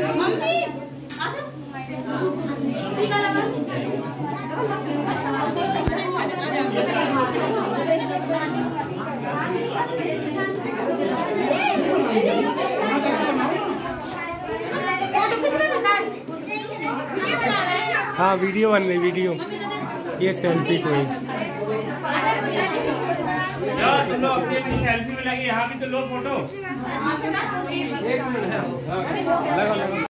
हाँ वीडियो बन रही, वीडियो ये सेल्फी कोई तुम लोग अपनी अपनी सेल्फी में लगे, यहाँ भी तो लो फोटो।